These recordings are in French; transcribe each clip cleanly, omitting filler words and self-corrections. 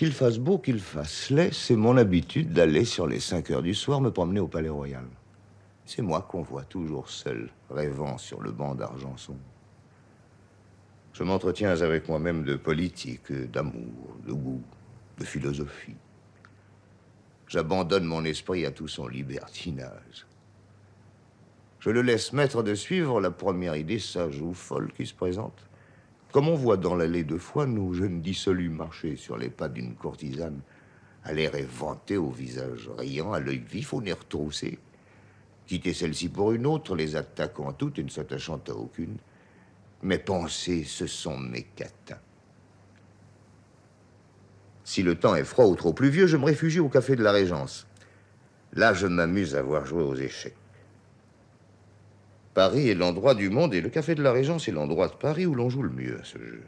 Qu'il fasse beau, qu'il fasse laid, c'est mon habitude d'aller sur les 5 heures du soir me promener au Palais Royal. C'est moi qu'on voit toujours seul, rêvant sur le banc d'Argenson. Je m'entretiens avec moi-même de politique, d'amour, de goût, de philosophie. J'abandonne mon esprit à tout son libertinage. Je le laisse maître de suivre la première idée sage ou folle qui se présente. Comme on voit dans l'allée de foie nos jeunes dissolus marcher sur les pas d'une courtisane, à l'air éventé, au visage riant, à l'œil vif, au nez retroussé, quitter celle-ci pour une autre, les attaquant toutes et ne s'attachant à aucune. Mes pensées, ce sont mes catins. Si le temps est froid ou trop pluvieux, je me réfugie au café de la Régence. Là, je m'amuse à voir jouer aux échecs. Paris est l'endroit du monde et le café de la Régence est l'endroit de Paris où l'on joue le mieux à ce jeu.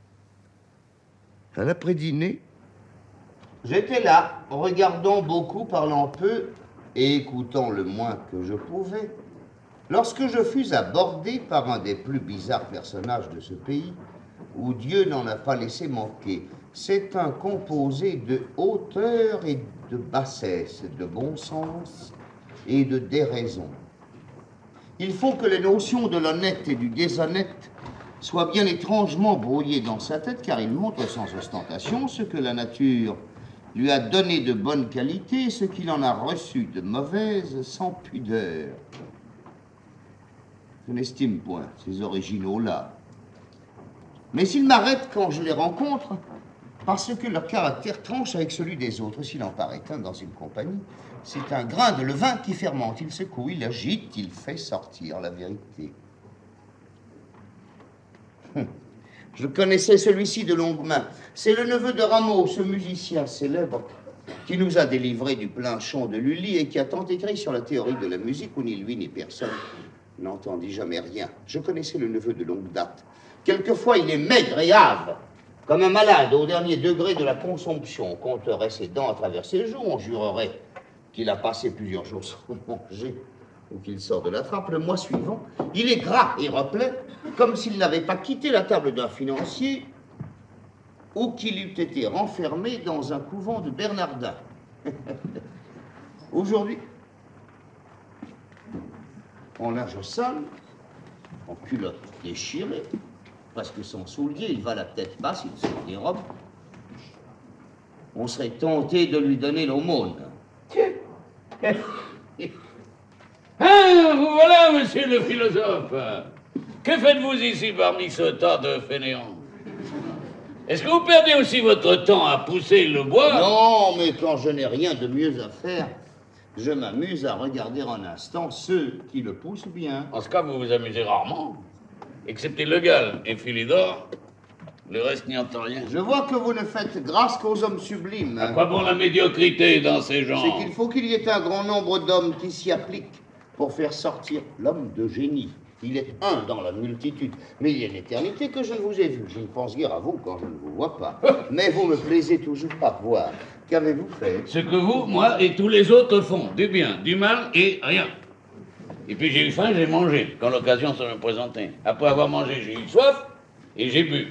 Un après-dîner, j'étais là, regardant beaucoup, parlant peu et écoutant le moins que je pouvais, lorsque je fus abordé par un des plus bizarres personnages de ce pays, où Dieu n'en a pas laissé manquer. C'est un composé de hauteur et de bassesse, de bon sens et de déraison. Il faut que les notions de l'honnête et du déshonnête soient bien étrangement brouillées dans sa tête, car il montre sans ostentation ce que la nature lui a donné de bonne qualité et ce qu'il en a reçu de mauvaise sans pudeur. Je n'estime point ces originaux-là. Mais ils m'arrêtent quand je les rencontre, parce que leur caractère tranche avec celui des autres. S'il en paraît un dans une compagnie, c'est un grain de levain qui fermente. Il secoue, il agite, il fait sortir la vérité. Je connaissais celui-ci de longue main. C'est le neveu de Rameau, ce musicien célèbre, qui nous a délivré du plein chant de Lully et qui a tant écrit sur la théorie de la musique où ni lui ni personne n'entendit jamais rien. Je connaissais le neveu de longue date. Quelquefois, il est maigre et hâve, comme un malade au dernier degré de la consomption. On compterait ses dents à travers ses joues, on jurerait qu'il a passé plusieurs jours sans manger ou qu'il sort de la trappe. Le mois suivant, il est gras et replet, comme s'il n'avait pas quitté la table d'un financier ou qu'il eût été renfermé dans un couvent de Bernardins. Aujourd'hui, on nage au sol, en culotte déchirée, parce que sans soulier, il va la tête basse, il se dérobe. On serait tenté de lui donner l'aumône. Ah, vous voilà, monsieur le philosophe. Que faites-vous ici parmi ce tas de fainéants? Est-ce que vous perdez aussi votre temps à pousser le bois? Non, mais quand je n'ai rien de mieux à faire, je m'amuse à regarder un instant ceux qui le poussent bien. En ce cas, vous vous amusez rarement. Excepté Le Gall et Philidor, le reste n'y entend rien. Je vois que vous ne faites grâce qu'aux hommes sublimes. À quoi bon la médiocrité dans ces gens? C'est qu'il faut qu'il y ait un grand nombre d'hommes qui s'y appliquent pour faire sortir l'homme de génie. Il est un dans la multitude. Mais il y a une éternité que je ne vous ai vu. Je ne pense guère à vous quand je ne vous vois pas. Mais vous me plaisez toujours à voir. Qu'avez-vous fait? Ce que vous, moi et tous les autres font. Du bien, du mal et rien. Et puis j'ai eu faim, j'ai mangé, quand l'occasion se me présentait. Après avoir mangé, j'ai eu soif et j'ai bu.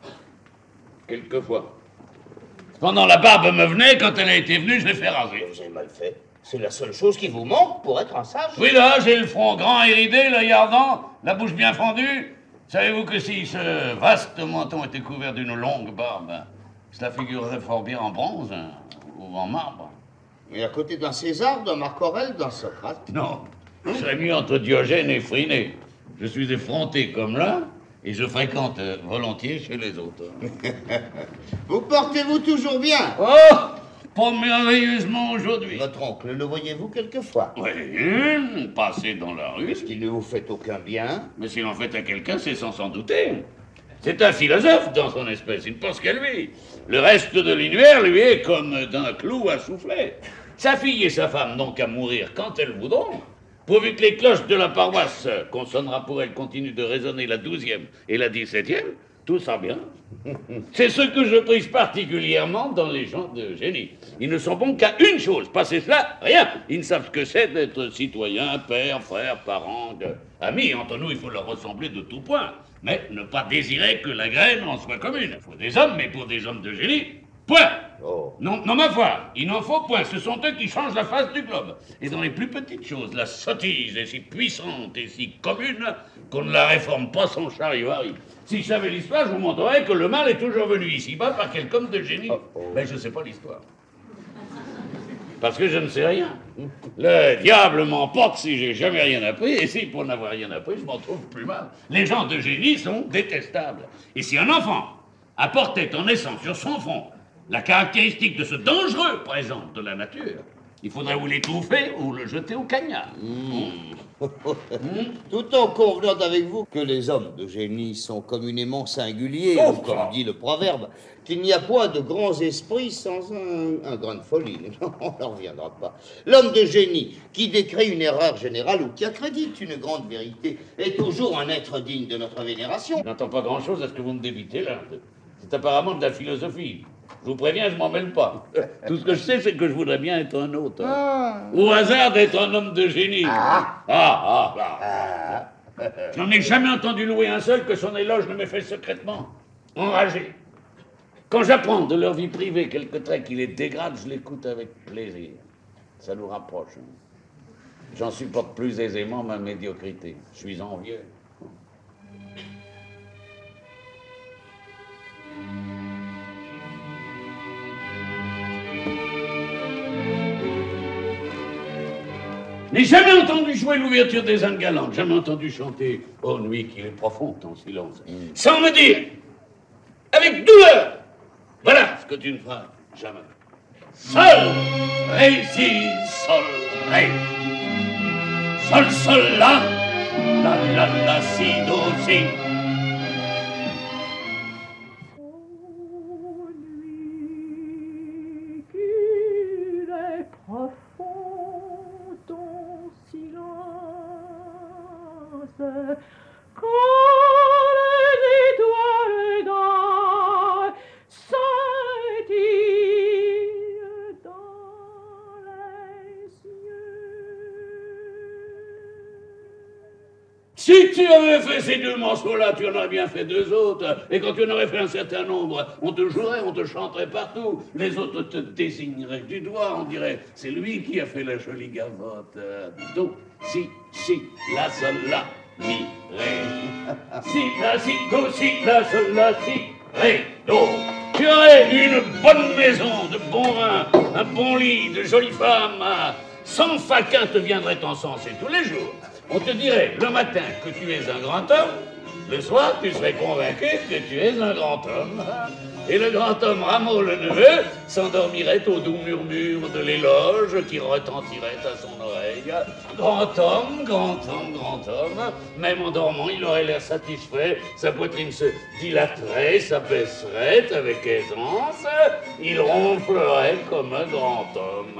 Quelquefois. Cependant, la barbe me venait, quand elle a été venue, je l'ai fait raser. Vous avez mal fait. C'est la seule chose qui vous manque pour être un sage. Oui, là, j'ai le front grand et ridé, l'œil ardent, la bouche bien fendue. Savez-vous que si ce vaste menton était couvert d'une longue barbe, cela figurerait fort bien en bronze ou en marbre? Et à côté d'un César, d'un Marc Aurèle, d'un Socrate? Non, je serais mieux entre Diogène et Phryné. Je suis effronté comme l'un et je fréquente volontiers chez les autres. Vous portez-vous toujours bien? Oh, pas merveilleusement aujourd'hui. Votre oncle, le voyez-vous quelquefois? Oui, passer dans la rue. Est-ce qu'il ne vous fait aucun bien? Mais s'il en fait à quelqu'un, c'est sans s'en douter. C'est un philosophe dans son espèce, il ne pense qu'à lui. Le reste de l'univers lui est comme d'un clou à souffler. Sa fille et sa femme n'ont qu'à mourir quand elles voudront, pourvu que les cloches de la paroisse qu'on sonnera pour elles continuent de résonner la 12e et la 17e, tout sera bien. C'est ce que je prise particulièrement dans les gens de génie. Ils ne sont bons qu'à une chose, passer cela, rien. Ils ne savent ce que c'est d'être citoyen, père, frère, parent, amis. Entre nous, il faut leur ressembler de tout point. Mais ne pas désirer que la graine en soit commune. Il faut des hommes, mais pour des hommes de génie, point. Oh. Non, non, ma foi, il n'en faut point. Ce sont eux qui changent la face du globe. Et dans les plus petites choses, la sottise est si puissante et si commune qu'on ne la réforme pas sans charivari. Si je savais l'histoire, je vous montrerais que le mal est toujours venu ici-bas par quelqu'un de génie. Mais je ne sais pas l'histoire. Parce que je ne sais rien. Le diable m'emporte si j'ai jamais rien appris, et si pour n'avoir rien appris, je m'en trouve plus mal. Les gens de génie sont détestables. Et si un enfant apportait en naissance sur son front la caractéristique de ce dangereux présent de la nature, il faudrait ou l'étouffer ou le jeter au cagnard. Tout en convenant avec vous que les hommes de génie sont communément singuliers, ou comme dit le proverbe, qu'il n'y a point de grands esprits sans un grain de folie. On n'en reviendra pas. L'homme de génie qui décrit une erreur générale ou qui accrédite une grande vérité est toujours un être digne de notre vénération. Je n'entends pas grand-chose à ce que vous me débitez là. C'est apparemment de la philosophie. Je vous préviens, je m'en mêle pas. Tout ce que je sais, c'est que je voudrais bien être un autre. Au hasard d'être un homme de génie. Je n'en ai jamais entendu louer un seul que son éloge ne m'ait fait secrètement enragé. Quand j'apprends de leur vie privée quelques traits qui les dégradent, je l'écoute avec plaisir. Ça nous rapproche. J'en supporte plus aisément ma médiocrité. Je suis envieux. Je n'ai jamais entendu jouer l'ouverture des Indes galantes, jamais entendu chanter « Oh nuit qu'il est profond ton silence », sans me dire, avec douleur, voilà ce que tu ne feras jamais. Sol, ré, si, sol, ré. Sol, sol, la, si, do, si. Si tu avais fait ces deux morceaux-là, tu en aurais bien fait deux autres. Et quand tu en aurais fait un certain nombre, on te jouerait, on te chanterait partout. Les autres te désigneraient du doigt. On dirait, c'est lui qui a fait la jolie gavotte. Do, si, la, sol, la, mi, ré. Si, la, si, do, si, la, sol, la, si, ré, do. Tu aurais une bonne maison, de bons vins, un bon lit, de jolies femmes. 100 faquins te viendraient encenser tous les jours. On te dirait le matin que tu es un grand homme, le soir tu serais convaincu que tu es un grand homme. Et le grand homme Rameau le neveu s'endormirait au doux murmure de l'éloge qui retentirait à son oreille. Grand homme, grand homme, grand homme, même en dormant il aurait l'air satisfait, sa poitrine se dilaterait, s'abaisserait avec aisance, il ronflerait comme un grand homme.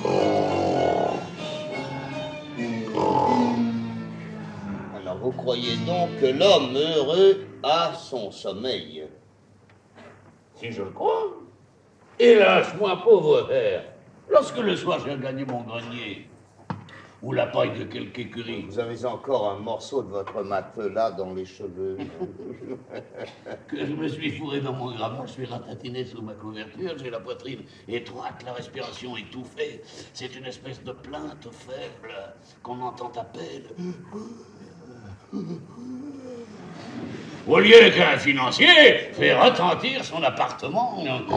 Alors vous croyez donc que l'homme heureux a son sommeil? Si je le crois. Hélas, moi, pauvre père, lorsque le soir j'ai gagné mon grenier, ou la paille de quelque écurie. Vous avez encore un morceau de votre matelas dans les cheveux. Que je me suis fourré dans mon grammont, je suis ratatiné sous ma couverture, j'ai la poitrine étroite, la respiration étouffée. C'est une espèce de plainte faible qu'on entend à peine. Au lieu qu'un financier fait retentir son appartement.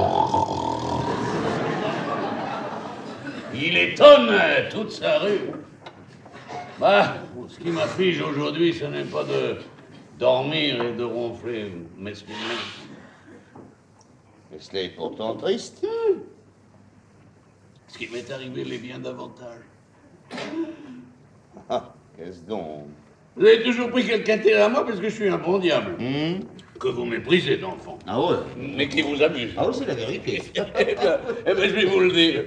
Il étonne toute sa rue. Bah, ce qui m'afflige aujourd'hui, ce n'est pas de dormir et de ronfler mesquinement. Mais cela est pourtant triste. Ce qui m'est arrivé l'est bien davantage. Ah, qu'est-ce donc? Vous avez toujours pris quelque intérêt à moi parce que je suis un bon diable. Que vous méprisez, dans le fond. Ah ouais? Mais qui vous amuse. Ah oui, c'est la vérité. Eh ben, je vais vous le dire.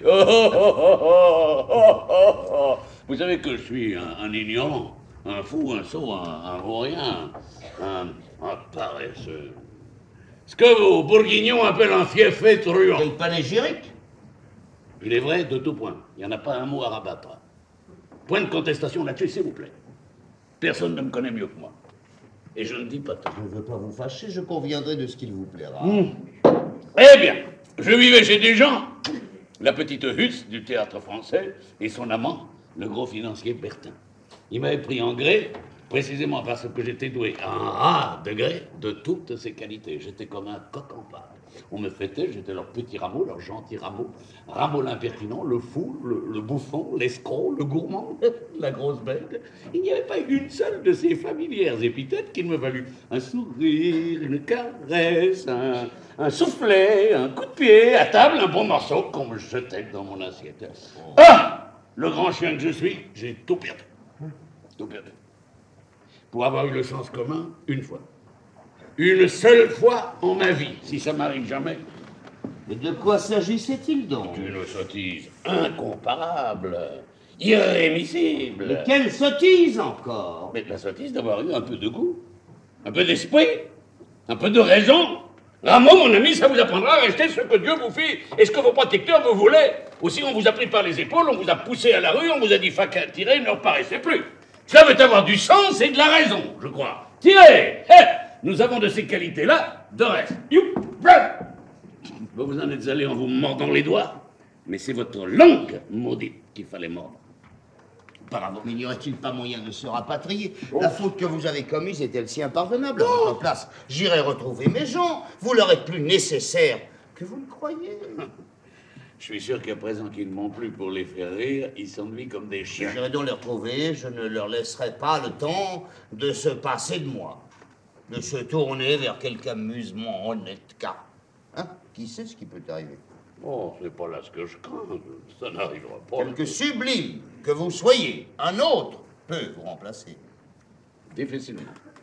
Vous savez que je suis un ignorant, un fou, un sot, un vaurien, un paresseux. Ce que vos bourguignons appellent un fiefé truand. Quel panégyrique? Il est vrai de tout point. Il n'y en a pas un mot à rabattre. Point de contestation là-dessus, s'il vous plaît. Personne ne me connaît mieux que moi. Et je ne dis pas tout. Je ne veux pas vous fâcher, je conviendrai de ce qu'il vous plaira. Eh bien, Je vivais chez des gens, la petite Huss du théâtre français et son amant, le gros financier Bertin. Il m'avait pris en gré, précisément parce que j'étais doué à un rare degré de toutes ses qualités. J'étais comme un coq en pâte. On me fêtait, j'étais leur petit rameau, leur gentil rameau. Rameau l'impertinent, le fou, le bouffon, l'escroc, le gourmand, la grosse bête. Il n'y avait pas une seule de ces familières épithètes qu'il me valut un sourire, une caresse, un soufflet, un coup de pied, à table, un bon morceau qu'on me jetait dans mon assiette. Ah! Le grand chien que je suis, j'ai tout perdu. Tout perdu. Pour avoir eu le sens commun, une fois. Une seule fois en ma vie, si ça m'arrive jamais. Mais de quoi s'agissait-il donc? Une sottise incomparable, irrémissible. Mais quelle sottise encore? Mais la sottise d'avoir eu un peu de goût, un peu d'esprit, un peu de raison. Rameau, mon ami, ça vous apprendra à rester ce que Dieu vous fit et ce que vos protecteurs vous voulaient. Aussi, on vous a pris par les épaules, on vous a poussé à la rue, on vous a dit fac à tirer, il ne reparaissait plus. Ça veut avoir du sens et de la raison, je crois. Tirez! Nous avons de ces qualités-là, de reste. Vous en êtes allé en vous mordant les doigts, mais c'est votre langue maudite qu'il fallait mordre. Auparavant, mais n'y aurait-il pas moyen de se rapatrier? La faute que vous avez commise est-elle si impardonnable? À votre place, j'irai retrouver mes gens. Vous leur êtes plus nécessaire que vous le croyez. Je suis sûr qu'à présent qu'ils ne m'ont plus pour les faire rire, ils s'ennuient comme des chiens. J'irai donc les retrouver, je ne leur laisserai pas le temps de se passer de moi, de se tourner vers quelque amusement honnête cas. Hein? Qui sait ce qui peut arriver? Oh, c'est pas là ce que je crains, ça n'arrivera pas. Quelque sublime que vous soyez, un autre peut vous remplacer. Difficilement.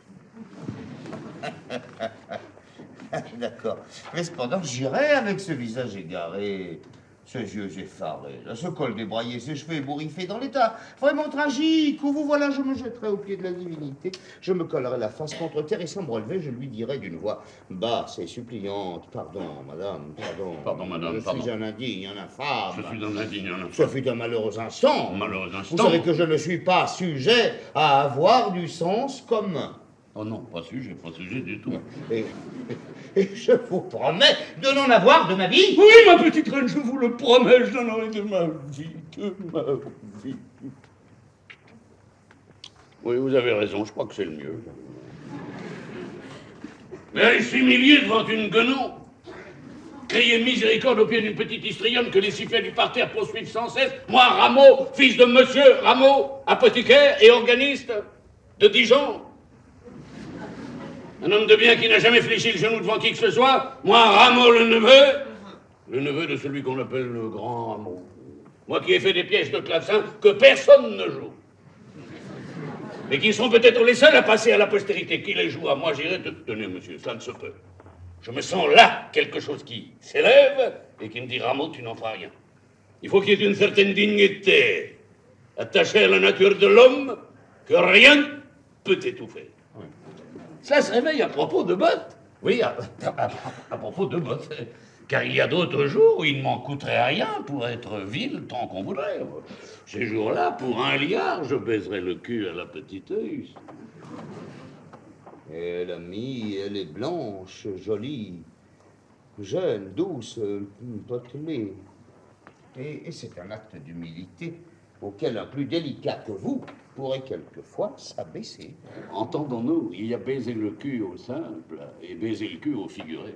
D'accord. Mais cependant, j'irai avec ce visage égaré, ces yeux effarés, là, ce col débraillé, ces cheveux ébouriffés dans l'état vraiment tragique où vous voilà, je me jetterai aux pieds de la divinité, je me collerai la face contre terre et sans me relever, je lui dirai d'une voix basse et suppliante: pardon, madame, pardon. Pardon, madame, je suis un indigne, un infâme. Je suis un indigne, un infâme. Ce fut un malheureux instant. Malheureux instant. Vous savez que je ne suis pas sujet à avoir du sens commun. Oh non, pas sujet du tout. Et je vous promets de n'en avoir de ma vie. Oui, ma petite reine, je vous le promets, je n'en aurai de ma vie, de ma vie. Oui, vous avez raison, je crois que c'est le mieux. Mais je suis millier devant une guenon. Crier miséricorde au pied d'une petite histrionne que les sifflets du parterre poursuivent sans cesse. Moi, Rameau, fils de monsieur Rameau, apothicaire et organiste de Dijon. Un homme de bien qui n'a jamais fléchi le genou devant qui que ce soit. Moi, Rameau, le neveu de celui qu'on appelle le grand Rameau. Moi qui ai fait des pièces de clavecin que personne ne joue. Et qui sont peut-être les seuls à passer à la postérité. Qui les jouera? Moi, j'irai tenez, monsieur, ça ne se peut. Je me sens là quelque chose qui s'élève et qui me dit: Rameau, tu n'en feras rien. Il faut qu'il y ait une certaine dignité attachée à la nature de l'homme que rien ne peut étouffer. Ça se réveille à propos de bottes. Oui, à propos de bottes. Car il y a d'autres jours où il ne m'en coûterait rien pour être vil tant qu'on voudrait. Ces jours-là, pour 1 liard, je baiserais le cul à la petite Huss. Et l'amie, elle est blanche, jolie, jeune, douce, potelée. Et c'est un acte d'humilité auquel un plus délicat que vous pourrait quelquefois s'abaisser. Entendons-nous, il y a baiser le cul au simple et baiser le cul au figuré.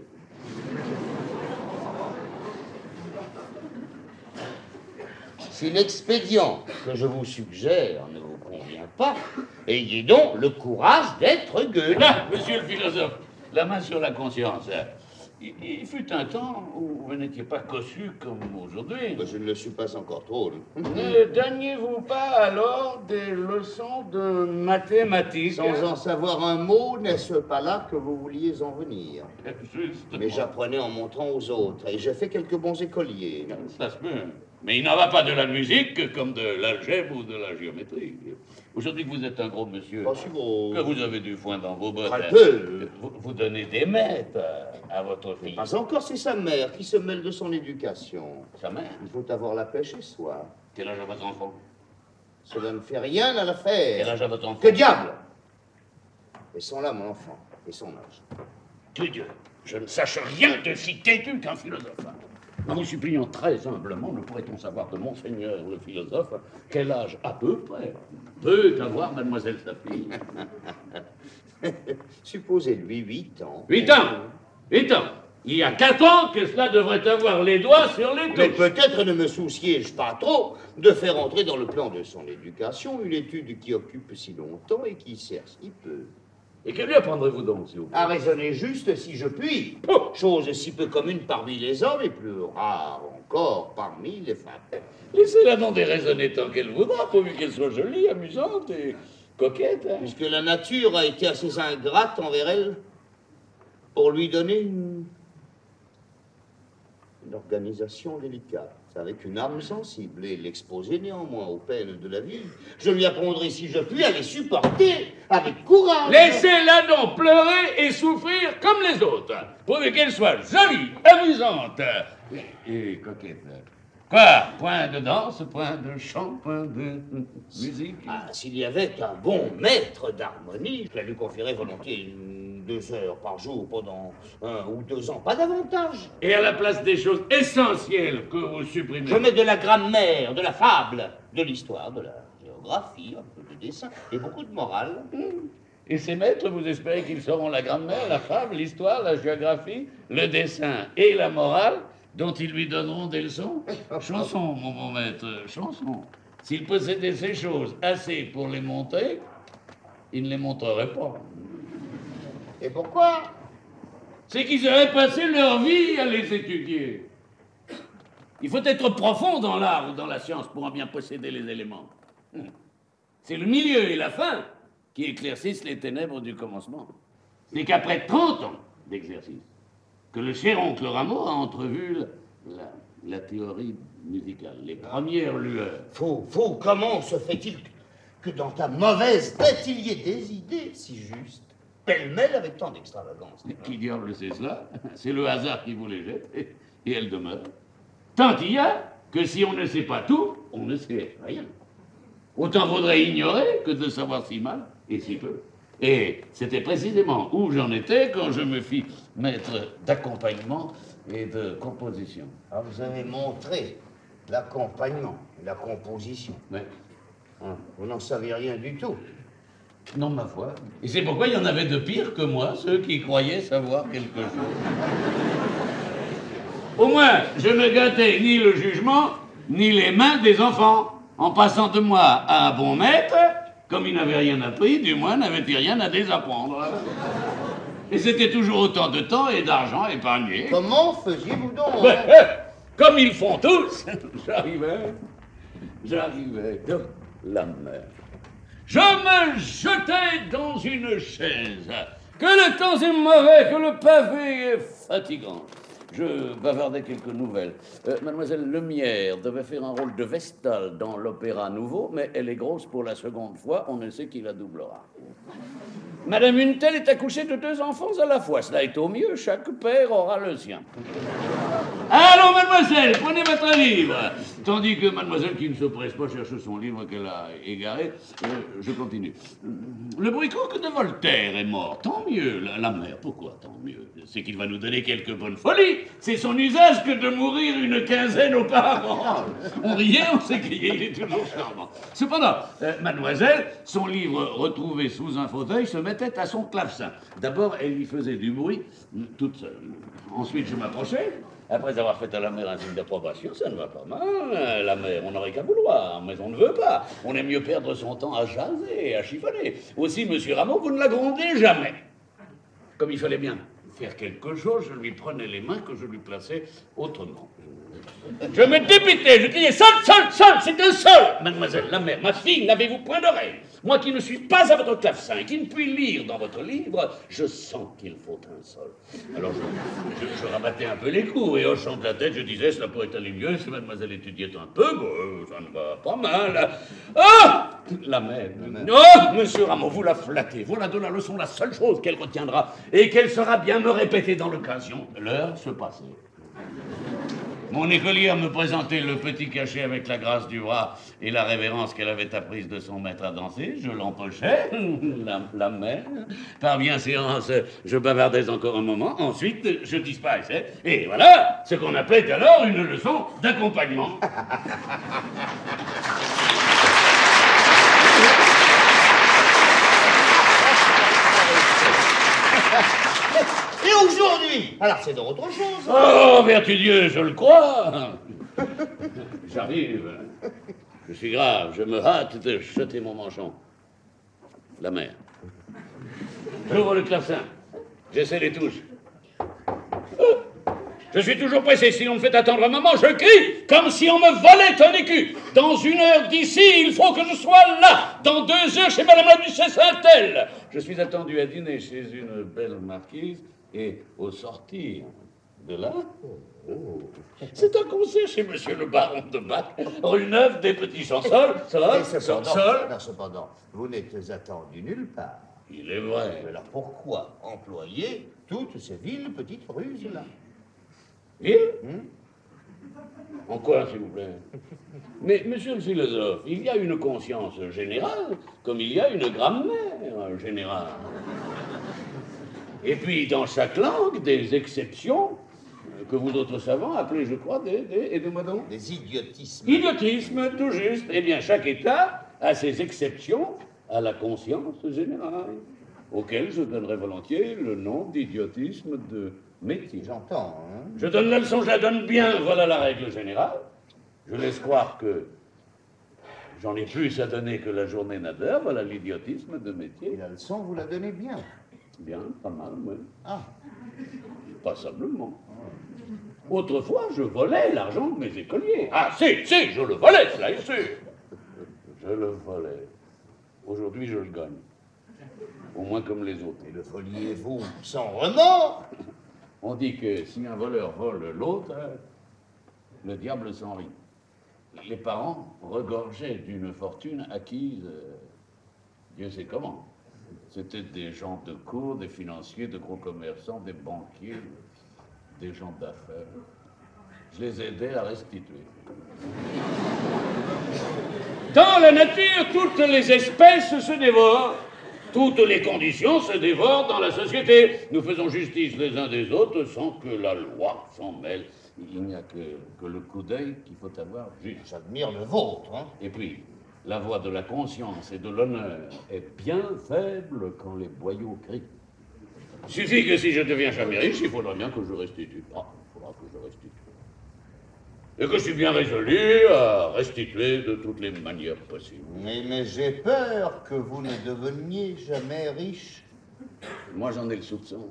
Si l'expédient que je vous suggère ne vous convient pas, ayez donc le courage d'être gueux. Là, monsieur le philosophe, la main sur la conscience. Il fut un temps où vous n'étiez pas cossu comme aujourd'hui. Je ne le suis pas encore trop. Ne donniez-vous pas alors des leçons de mathématiques? Sans en savoir un mot, n'est-ce pas là que vous vouliez en venir? Justement. Mais j'apprenais en montrant aux autres, et j'ai fait quelques bons écoliers. Ça se peut. Mais il n'en va pas de la musique comme de l'algèbre ou de la géométrie. Aujourd'hui que vous êtes un gros monsieur, Pas si gros. que vous avez du foin dans vos bottes, Très peu. vous donnez des maîtres à votre fille. Pas encore, c'est sa mère qui se mêle de son éducation. Sa mère. Il faut avoir la paix chez soi. Quel âge a votre enfant? Cela ne fait rien à Quel l'affaire. âge a votre enfant? Que diable! Laissons là mon enfant et son âge. Que Dieu, je ne sache rien de si têtu qu'un philosophe. En vous suppliant très humblement, ne pourrait-on savoir de monseigneur le philosophe quel âge à peu près peut avoir mademoiselle sa fille? Supposez-lui 8 ans. 8 ans! 8 ans! Il y a 4 ans que cela devrait avoir les doigts sur les Mais touches. peut-être ne me souciais-je pas trop de faire entrer dans le plan de son éducation une étude qui occupe si longtemps et qui sert si peu. Et que lui apprendrez-vous donc, s'il vous plaît? À raisonner juste si je puis. Oh. Chose si peu commune parmi les hommes et plus rare encore parmi les femmes. Laissez-la donc déraisonner tant qu'elle voudra, pourvu qu'elle soit jolie, amusante et coquette. Hein. Puisque la nature a été assez ingrate envers elle pour lui donner une organisation délicate, avec une âme sensible, et l'exposer néanmoins aux peines de la vie. Je lui apprendrai, si je puis, à les supporter avec courage. Laissez-la donc pleurer et souffrir comme les autres, pourvu qu'elle soit jolie, amusante et coquette. Quoi? Point de danse, point de chant, point de musique? Ah, s'il y avait un bon maître d'harmonie, je la lui confierais volontiers 2 heures par jour pendant 1 ou 2 ans, pas davantage. Et à la place des choses essentielles que vous supprimez? Je mets de la grammaire, de la fable, de l'histoire, de la géographie, un peu de dessin et beaucoup de morale. Et ces maîtres, vous espérez qu'ils sauront la grammaire, la fable, l'histoire, la géographie, le dessin et la morale, dont ils lui donneront des leçons? Chanson, mon bon maître, chanson. S'il possédait ces choses assez pour les montrer, il ne les montrerait pas. Et pourquoi? C'est qu'ils auraient passé leur vie à les étudier. Il faut être profond dans l'art ou dans la science pour en bien posséder les éléments. C'est le milieu et la fin qui éclaircissent les ténèbres du commencement. C'est qu'après 30 ans d'exercice, que le cher oncle Rameau a entrevu la théorie musicale, les premières lueurs. Faux, comment se fait-il que dans ta mauvaise tête, il y ait des idées si justes, pêle-mêle avec tant d'extravagance? Qui diable sait cela? C'est le hasard qui vous les jette, et elles demeurent. Tant il y a que si on ne sait pas tout, on ne sait rien. Autant vaudrait ignorer que de savoir si mal et si peu. Et c'était précisément où j'en étais quand je me fis maître d'accompagnement et de composition. Ah, vous avez montré l'accompagnement, la composition. Ouais. Vous n'en savez rien du tout. Non, ma foi. Et c'est pourquoi il y en avait de pires que moi, ceux qui croyaient savoir quelque chose. Au moins, je ne gâtais ni le jugement, ni les mains des enfants, en passant de moi à un bon maître. Comme il n'avait rien appris, du moins n'avait-il rien à désapprendre. Et c'était toujours autant de temps et d'argent épargnés. Comment faisiez-vous donc? Comme ils font tous, j'arrivais dans la mer. Je me jetais dans une chaise. Que le temps est mauvais, que le pavé est fatigant. Je bavardais quelques nouvelles. Mademoiselle Lemierre devait faire un rôle de Vestale dans l'Opéra Nouveau, mais elle est grosse pour la seconde fois, on ne sait qui la doublera. Madame Untel est accouchée de 2 enfants à la fois. Cela est au mieux, chaque père aura le sien. Allons, mademoiselle, prenez votre livre. Tandis que mademoiselle, qui ne se presse pas, cherche son livre qu'elle a égaré, je continue. Le bricouque de Voltaire est mort. Tant mieux. La mère, pourquoi tant mieux? C'est qu'il va nous donner quelques bonnes folies. C'est son usage que de mourir une quinzaine auparavant. On riait, on s'écriait, il est toujours charmant. Cependant, mademoiselle, son livre retrouvé sous un fauteuil se mettait à son clavecin. D'abord, elle y faisait du bruit, toute seule. Ensuite, je m'approchais. Après avoir fait à la mère un signe d'approbation, ça ne va pas mal. La mère, on n'aurait qu'à vouloir, mais on ne veut pas. On aime mieux perdre son temps à jaser, à chiffonner. Aussi, monsieur Rameau, vous ne la grondez jamais. Comme il fallait bien faire quelque chose, je lui prenais les mains que je lui plaçais autrement. Je me dépitais, je criais « Sol, c'est un sol !» Mademoiselle la mère, ma fille, n'avez-vous point d'oreille? Moi qui ne suis pas à votre clavecin, qui ne puis lire dans votre livre, je sens qu'il faut un sol. Alors je rabattais un peu les coups et hochant de la tête, je disais « Cela pourrait aller mieux si mademoiselle étudiait un peu, ça ne va pas mal. » Ah! La mère. Oh, monsieur Rameau, vous la flattez. Voilà de la leçon la seule chose qu'elle retiendra et qu'elle saura bien me répéter dans l'occasion. L'heure se passait. Mon écolière me présentait le petit cachet avec la grâce du bras et la révérence qu'elle avait apprise de son maître à danser. Je l'empochais, la mère. Par bienséance, je bavardais encore un moment. Ensuite, je disparaissais. Et voilà ce qu'on appelait alors une leçon d'accompagnement. Et aujourd'hui, alors c'est d'autre chose. Oh, vertu Dieu, je le crois. J'arrive. Je suis grave, je me hâte de jeter mon manchon. La mer. J'ouvre le clavecin. J'essaie les touches. Je suis toujours pressé. Si on me fait attendre un moment, je crie comme si on me volait un écu. Dans 1 heure d'ici, il faut que je sois là. Dans 2 heures, chez Madame la Duchesse Untel. Je suis attendu à dîner chez une belle marquise. Et au sortir de là, c'est un concert chez Monsieur le Baron de Bach, rue Neuve des Petits Chansols. Cependant, vous n'êtes attendu nulle part. Il est vrai. Alors pourquoi employer toutes ces villes petites ruses-là? Ville? En quoi, s'il vous plaît? Mais, monsieur le philosophe, il y a une conscience générale, comme il y a une grammaire générale. Et puis, dans chaque langue, des exceptions que vous autres savants appelez, je crois, aidez-moi donc. Des idiotismes. Idiotisme, tout juste. Eh bien, chaque État a ses exceptions à la conscience générale, auquel je donnerai volontiers le nom d'idiotisme de métier. J'entends, hein? Je donne la leçon, je la donne bien, voilà la règle générale. Je laisse croire que j'en ai plus à donner que la journée n'a d'heure, voilà l'idiotisme de métier. Et la leçon, vous la donnez bien. Bien, pas mal, oui. Ah. Passablement. Autrefois, je volais l'argent de mes écoliers. Ah, si, je le volais, cela est sûr. Je le volais. Aujourd'hui, je le gagne. Au moins comme les autres. Et le voliez-vous sans remords? On dit que si un voleur vole l'autre, le diable s'en rit. Les parents regorgeaient d'une fortune acquise, Dieu sait comment. C'était des gens de cour, des financiers, de gros commerçants, des banquiers, des gens d'affaires. Je les aidais à restituer. Dans la nature, toutes les espèces se dévorent. Toutes les conditions se dévorent dans la société. Nous faisons justice les uns des autres sans que la loi s'en mêle. Il n'y a que le coup d'œil qu'il faut avoir juste. J'admire le vôtre, hein? Et puis, la voix de la conscience et de l'honneur est bien faible quand les boyaux crient. Suffit que si je deviens jamais riche, il faudra bien que je restitue. Ah, il faudra que je restitue. Et que je suis bien résolu à restituer de toutes les manières possibles. Mais j'ai peur que vous ne deveniez jamais riche. Moi, j'en ai le soupçon.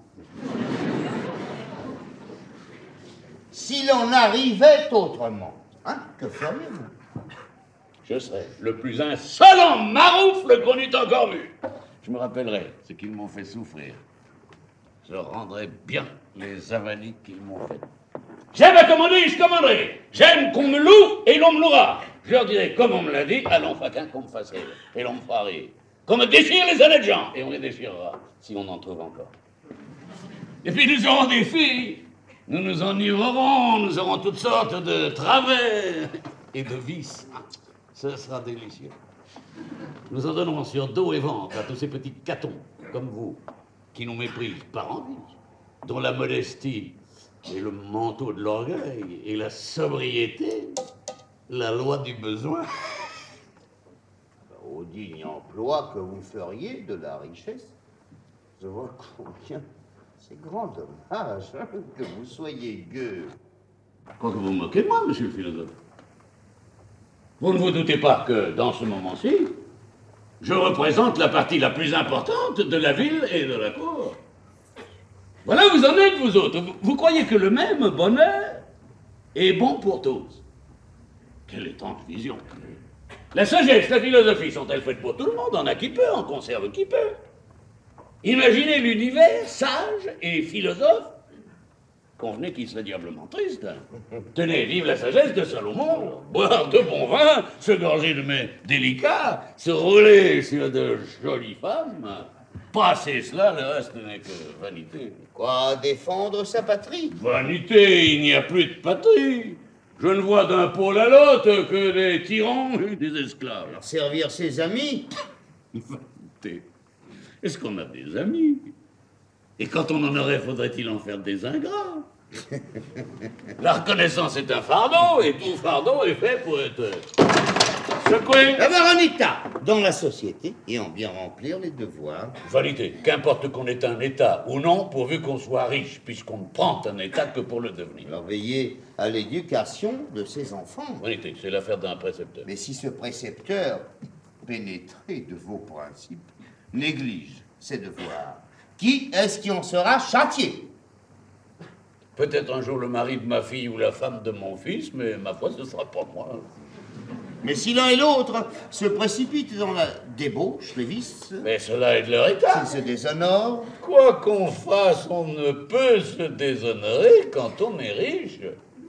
Si l'on arrivait autrement, hein, que feriez-vous? Je serais le plus insolent maroufle qu'on eût encore vu. Je me rappellerai ce qu'ils m'ont fait souffrir. Je rendrai bien les avanies qu'ils m'ont faites. J'aime à commander, je commanderai. J'aime qu'on me loue et l'on me louera. Je leur dirai, comme on me l'a dit, allons faquin qu'on me fasse rire. Et l'on me fera rire. Qu'on me déchire les honnêtes gens. Et on les déchirera, si on en trouve encore. Et puis nous aurons des filles. Nous nous enivrerons. Nous aurons toutes sortes de travers et de vices. Ce sera délicieux. Nous en donnerons sur dos et ventre à tous ces petits catons, comme vous, qui nous méprisent par envie, dont la modestie et le manteau de l'orgueil et la sobriété, la loi du besoin. Au digne emploi que vous feriez de la richesse, je vois combien c'est grand dommage, hein, que vous soyez gueux. Quoi que vous moquez de moi, monsieur le philosophe. Vous ne vous doutez pas que, dans ce moment-ci, je représente la partie la plus importante de la ville et de la cour. Voilà, vous en êtes, vous autres. Vous croyez que le même bonheur est bon pour tous. Quelle étrange vision. La sagesse, la philosophie sont-elles faites pour tout le monde? En a qui peut, en conserve qui peut. Imaginez l'univers sage et philosophe. Convenez qu'il serait diablement triste. Tenez, vive la sagesse de Salomon, boire de bon vin, se gorger de mets délicats, se rouler sur de jolies femmes. Passer cela, le reste n'est que vanité. Quoi, défendre sa patrie? Vanité, il n'y a plus de patrie. Je ne vois d'un pôle à l'autre que des tyrans et des esclaves. Alors, servir ses amis? Est-ce qu'on a des amis? Et quand on en aurait, faudrait-il en faire des ingrats? La reconnaissance est un fardeau, et tout fardeau est fait pour être secoué. Avoir un état dans la société et en bien remplir les devoirs. Vanité, qu'importe qu'on ait un état ou non, pourvu qu'on soit riche, puisqu'on ne prend un état que pour le devenir. Alors veiller à l'éducation de ses enfants. Vanité, c'est l'affaire d'un précepteur. Mais si ce précepteur, pénétré de vos principes, néglige ses devoirs, qui est-ce qui en sera châtié? Peut-être un jour le mari de ma fille ou la femme de mon fils, mais ma foi, ce ne sera pas moi. Mais si l'un et l'autre se précipitent dans la débauche, les vices, Mais cela est de leur état. s'ils se déshonorent, Quoi qu'on fasse, on ne peut se déshonorer quand on est riche.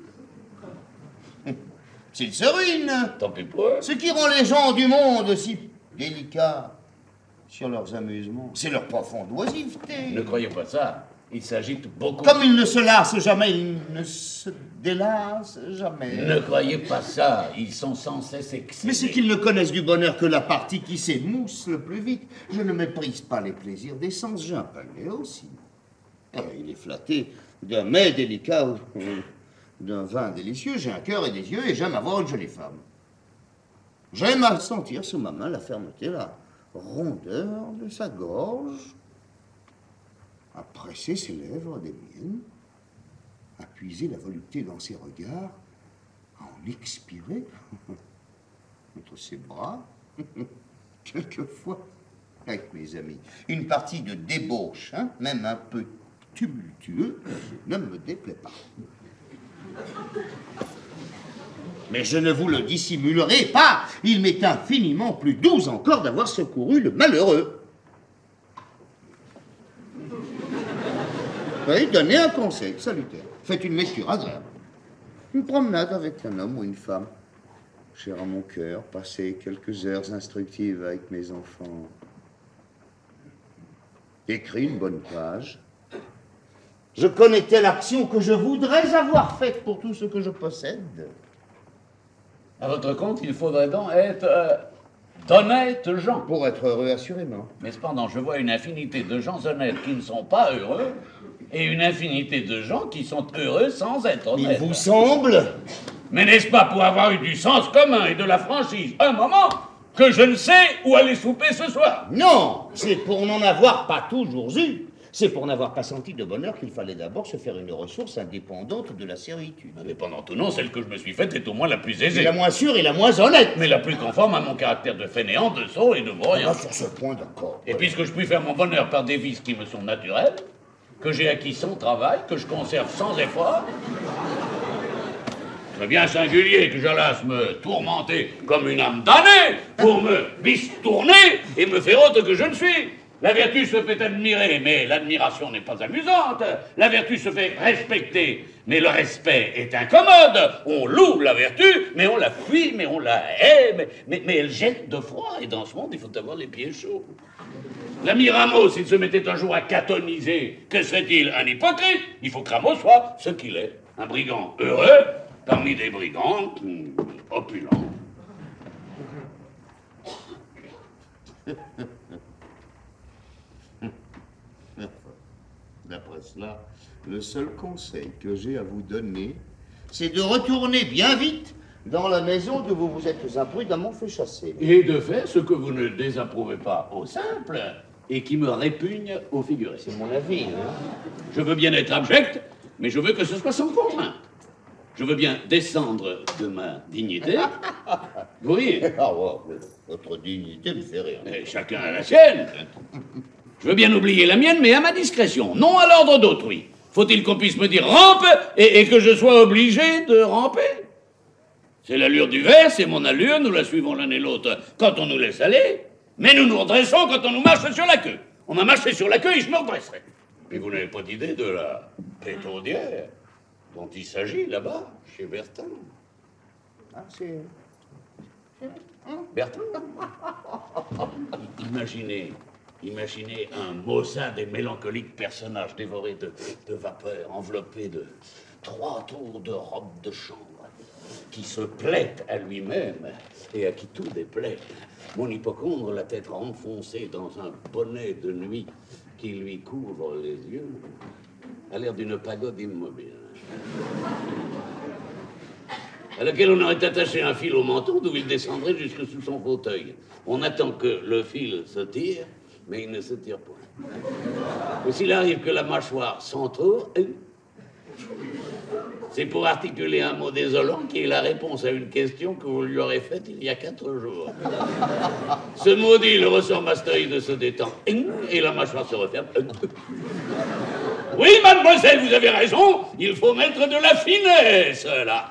s'ils se ruinent, Tant pis pour eux. ce qui rend les gens du monde si délicats sur leurs amusements, c'est leur profonde oisiveté. Ne croyez pas ça. Ils s'agitent beaucoup. Comme ils ne se lassent jamais, ils ne se délassent jamais. Ne croyez pas ça. Ils sont sans cesse excédés. Mais c'est qu'ils ne connaissent du bonheur que la partie qui s'émousse le plus vite. Je ne méprise pas les plaisirs des sens, j'ai un palais aussi. Il est flatté d'un mets délicat ou d'un vin délicieux. J'ai un cœur et des yeux et j'aime avoir une jolie femme. J'aime à sentir sous ma main la fermeté, la rondeur de sa gorge, à presser ses lèvres des miennes, à puiser la volupté dans ses regards, à en expirer entre ses bras, quelquefois, avec mes amis. Une partie de débauche, hein, même un peu tumultueux, ne me déplaît pas. Mais je ne vous le dissimulerai pas, il m'est infiniment plus doux encore d'avoir secouru le malheureux. Oui, donnez un conseil salutaire. Faites une lecture agréable. Une promenade avec un homme ou une femme. Cher à mon cœur, passer quelques heures instructives avec mes enfants. Écris une bonne page. Je connais telle action que je voudrais avoir faite pour tout ce que je possède. À votre compte, il faudrait donc être d'honnêtes gens. Pour être heureux, assurément. Mais cependant, je vois une infinité de gens honnêtes qui ne sont pas heureux et une infinité de gens qui sont heureux sans être Il honnêtes. vous semble? Mais n'est-ce pas pour avoir eu du sens commun et de la franchise un moment que je ne sais où aller souper ce soir? Non, c'est pour n'en avoir pas toujours eu. C'est pour n'avoir pas senti de bonheur qu'il fallait d'abord se faire une ressource indépendante de la servitude. Indépendante ou non, celle que je me suis faite est au moins la plus C'est aisée. la moins sûre et la moins honnête. Mais la plus conforme à mon caractère de fainéant, de sot et de broyant. Sur ce point d'accord. Et puisque je puis faire mon bonheur par des vices qui me sont naturels, que j'ai acquis sans travail, que je conserve sans effort, c'est bien singulier que j'allasse me tourmenter comme une âme damnée pour me bistourner et me faire autre que je ne suis. La vertu se fait admirer, mais l'admiration n'est pas amusante. La vertu se fait respecter, mais le respect est incommode. On loue la vertu, mais on la fuit, mais on la hait, mais elle jette de froid. Et dans ce monde, il faut avoir les pieds chauds. L'ami Rameau, s'il se mettait un jour à catoniser, que serait-il? Un hypocrite? Il faut que Rameau soit ce qu'il est. Un brigand heureux parmi des brigands opulents. D'après cela, le seul conseil que j'ai à vous donner, c'est de retourner bien vite dans la maison d'où vous vous êtes imprudemment fait chasser. Et de faire ce que vous ne désapprouvez pas au simple et qui me répugne au figuré. C'est mon avis, hein? Je veux bien être abject, mais je veux que ce soit sans contrainte. Je veux bien descendre de ma dignité. Vous voyez, Ah, ouais, votre dignité me fait rire. et chacun a la sienne. Je veux bien oublier la mienne, mais à ma discrétion, non à l'ordre d'autrui. Faut-il qu'on puisse me dire rampe et que je sois obligé de ramper? C'est l'allure du verre, c'est mon allure, nous la suivons l'un et l'autre quand on nous laisse aller, mais nous nous redressons quand on nous marche sur la queue. On m'a marché sur la queue et je me redresserai. Mais vous n'avez pas d'idée de la pétaudière dont il s'agit là-bas, chez Bertin. Ah, c'est... Bertin? Imaginez un maussade et mélancolique personnage dévoré de vapeur, enveloppé de 3 tours de robe de chambre, qui se plaît à lui-même et à qui tout déplaît. Mon hypocondre, la tête enfoncée dans un bonnet de nuit qui lui couvre les yeux, a l'air d'une pagode immobile, à laquelle on aurait attaché un fil au menton d'où il descendrait jusque sous son fauteuil. On attend que le fil se tire, mais il ne se tire pas. Et s'il arrive que la mâchoire s'entoure, c'est pour articuler un mot désolant qui est la réponse à une question que vous lui aurez faite il y a 4 jours. Ce maudit, le ressort mastoïde se détend et la mâchoire se referme. Oui, mademoiselle, vous avez raison, il faut mettre de la finesse, là.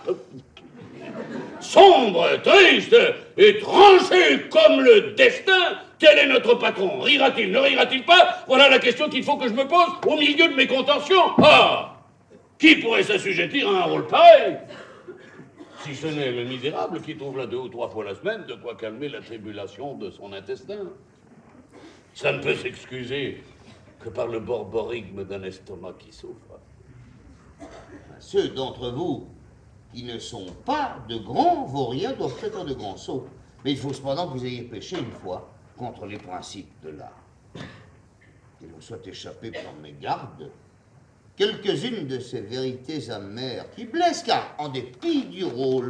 Sombre, triste et tranché comme le destin, quel est notre patron? Rira-t-il, ne rira-t-il pas? Voilà la question qu'il faut que je me pose au milieu de mes contorsions. Ah! Qui pourrait s'assujettir à un rôle pareil? Si ce n'est le misérable qui trouve là 2 ou 3 fois la semaine de quoi calmer la tribulation de son intestin. Ça ne peut s'excuser que par le borborigme d'un estomac qui souffre. Ceux d'entre vous qui ne sont pas de grands vauriens doivent être de grands sots. Mais il faut cependant que vous ayez péché une fois contre les principes de l'art. Qu'il vous soit échappé par mes gardes quelques-unes de ces vérités amères qui blessent, car en dépit du rôle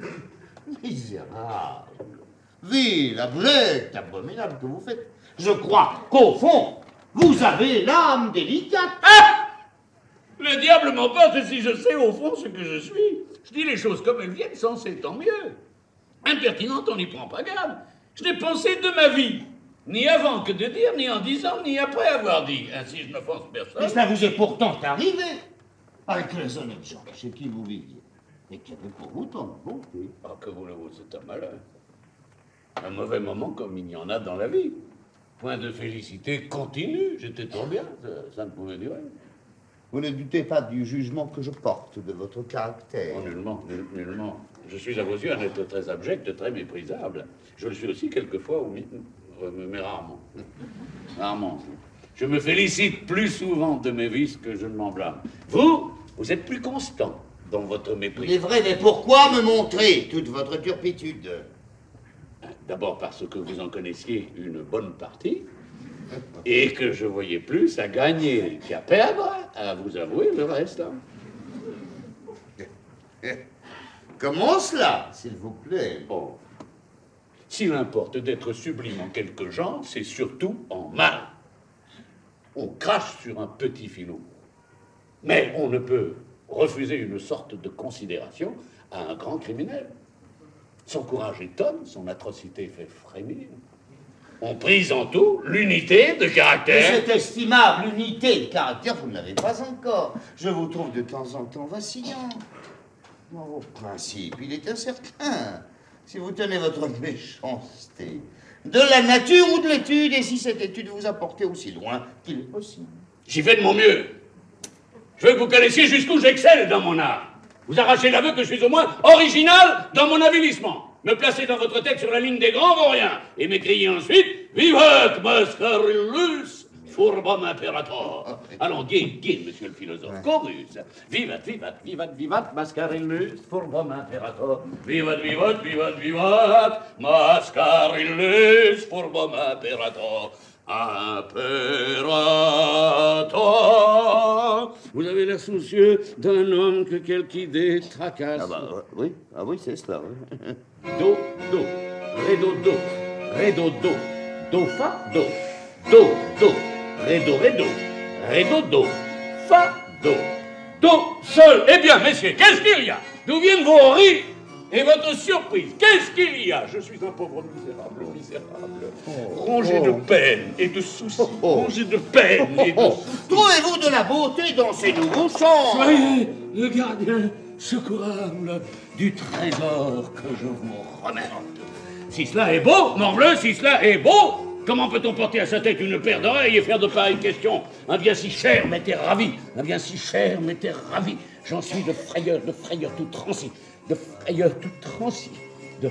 misérable, vil, abject, abominable que vous faites, je crois qu'au fond, vous avez l'âme délicate. Ah! Le diable m'emporte si je sais au fond ce que je suis. Je dis les choses comme elles viennent, sensées, tant mieux. Impertinente, on n'y prend pas garde. Je n'ai pensé de ma vie, ni avant que de dire, ni en disant, ni après avoir dit. Ainsi, je n'offense personne. Mais cela vous est pourtant arrivé, avec les honnêtes gens chez qui vous viviez, et qui avaient pour vous tant de bonté. Ah, que voulez-vous, c'est un malheur. Un mauvais moment comme il y en a dans la vie. Point de félicité continue, j'étais trop bien, ça ne pouvait durer. Vous ne doutez pas du jugement que je porte de votre caractère. Oh, nullement, nullement. Je suis à vos yeux un être très abject, très méprisable. Je le suis aussi quelquefois, mais rarement. Rarement. Je me félicite plus souvent de mes vices que je ne m'en blâme. Vous êtes plus constant dans votre mépris. Il est vrai, mais pourquoi me montrer toute votre turpitude? D'abord parce que vous en connaissiez une bonne partie, et que je voyais plus à gagner qu'à perdre, à vous avouer le reste. Comment cela, s'il vous plaît? Oh. S'il importe d'être sublime en quelque genre, c'est surtout en mal. On crache sur un petit filou. Mais on ne peut refuser une sorte de considération à un grand criminel. Son courage étonne, son atrocité fait frémir. On prise en tout l'unité de caractère. Mais cette estimable unité de caractère, vous ne l'avez pas encore. Je vous trouve de temps en temps vacillant. Dans vos principes, il est incertain si vous tenez votre méchanceté de la nature ou de l'étude, et si cette étude vous a porté aussi loin qu'il est possible. J'y fais de mon mieux. Je veux que vous connaissiez jusqu'où j'excelle dans mon art. Vous arrachez l'aveu que je suis au moins original dans mon avilissement. Me placer dans votre tête sur la ligne des grands vauriens et m'écrier ensuite « Vivat Mascarilus, furbam imperator ». Allons, gai, monsieur le philosophe, chorus. Vivat, vivat, vivat, vivat Mascarilus, furbam imperator. Vivat, vivat, vivat, vivat Mascarilus, furbam imperator. Imperator. Vous avez l'air soucieux d'un homme que quelque idée tracasse. Oui, c'est cela. Do, do, ré, do, do, ré, do, do, do, fa, do, do, do, ré, do, do, fa, do, seul. Eh bien, messieurs, qu'est-ce qu'il y a? D'où viennent vos rires et votre surprise? Qu'est-ce qu'il y a? Je suis un pauvre misérable, rongé de peine et de soucis, rongé de peine et de soucis. Trouvez-vous de la beauté dans ces nouveaux chants? Soyez le gardien secourable du trésor que je vous remets. Si cela est beau, morbleu, si cela est beau, comment peut-on porter à sa tête une paire d'oreilles et faire de pareilles questions? Un bien si cher m'était ravi, un bien si cher m'était ravi. J'en suis de frayeur tout transi, de frayeur tout transi, de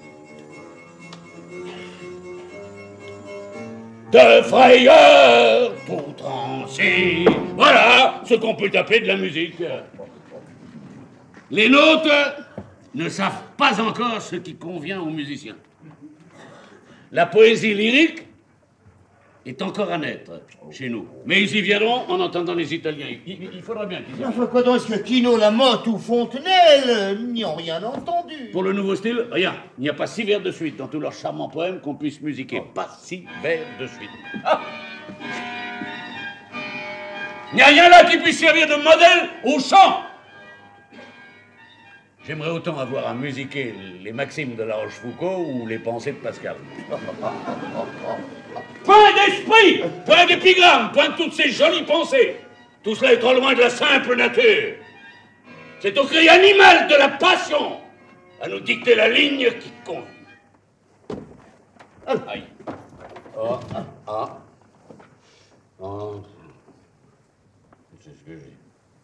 frayeur tout transi. Voilà ce qu'on peut appeler de la musique. Les notes ne savent pas encore ce qui convient aux musiciens. La poésie lyrique est encore à naître chez nous. Mais ils y viendront en entendant les Italiens. Il faudra bien qu'ils y viennent. Enfin, quoi donc, est-ce que Quino, Lamotte ou Fontenelle n'y ont rien entendu? Pour le nouveau style, rien. Il n'y a pas 6 vers de suite dans tous leurs charmants poèmes qu'on puisse musiquer. Pas 6 vers de suite. Ah! Il n'y a rien là qui puisse servir de modèle au chant. J'aimerais autant avoir à musiquer les maximes de La Rochefoucauld ou les pensées de Pascal. Point d'esprit, point d'épigramme, point de toutes ces jolies pensées. Tout cela est trop loin de la simple nature. C'est au cri animal de la passion à nous dicter la ligne qui convient. Aïe. Oh, ah. Oh. C'est ce que j'ai.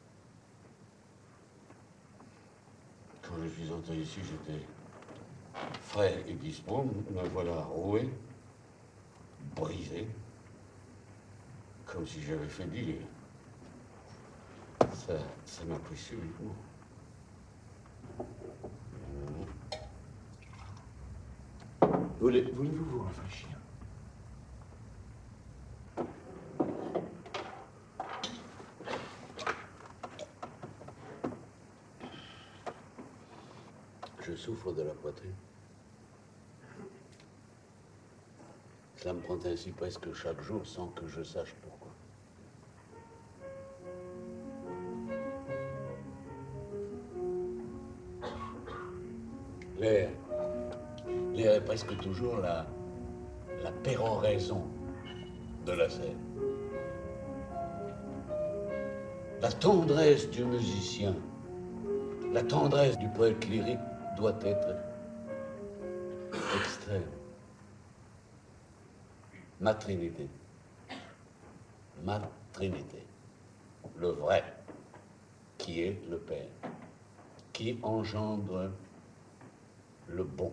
Quand je suis entré ici, j'étais frais et dispo. Me voilà roué, brisé, comme si j'avais fait du lit. Ça m'a pris subitement. Voulez-vous vous rafraîchir? Je souffre de la poitrine. Cela me prend ainsi presque chaque jour sans que je sache pourquoi. L'air est presque toujours la péroraison de la scène. La tendresse du musicien, la tendresse du poète lyrique doit être extrême. Ma Trinité. Ma Trinité. Le vrai, qui est le Père, qui engendre le bon,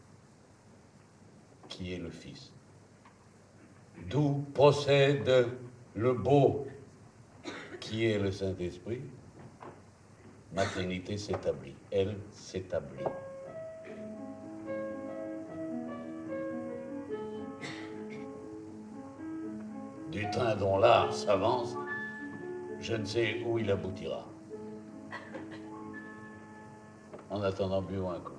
qui est le Fils. D'où procède le beau, qui est le Saint-Esprit. Ma Trinité s'établit, elle s'établit. Du train dont l'art s'avance, je ne sais où il aboutira. En attendant, buvons un coup.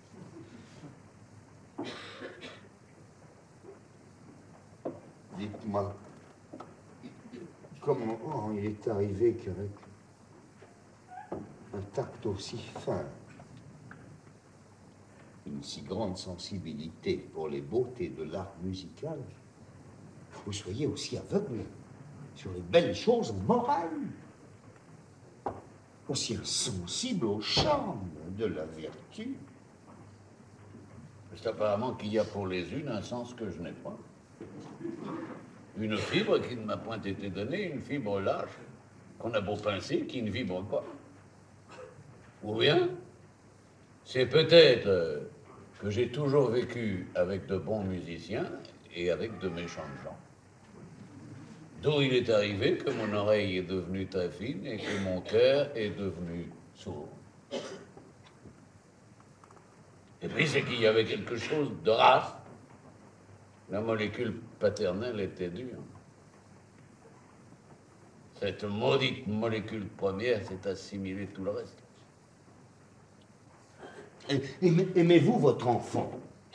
Dites-moi, comment il est arrivé qu'avec un tact aussi fin, une si grande sensibilité pour les beautés de l'art musical, vous soyez aussi aveugle sur les belles choses morales, aussi insensible au charme de la vertu? C'est apparemment qu'il y a pour les unes un sens que je n'ai pas. Une fibre qui ne m'a point été donnée, une fibre lâche, qu'on a beau pincer, qui ne vibre pas. Ou bien, c'est peut-être que j'ai toujours vécu avec de bons musiciens et avec de méchants gens. D'où il est arrivé que mon oreille est devenue très fine et que mon cœur est devenu sourd. Et puis c'est qu'il y avait quelque chose de race. La molécule paternelle était dure. Cette maudite molécule première s'est assimilée tout le reste. Aimez-vous votre enfant?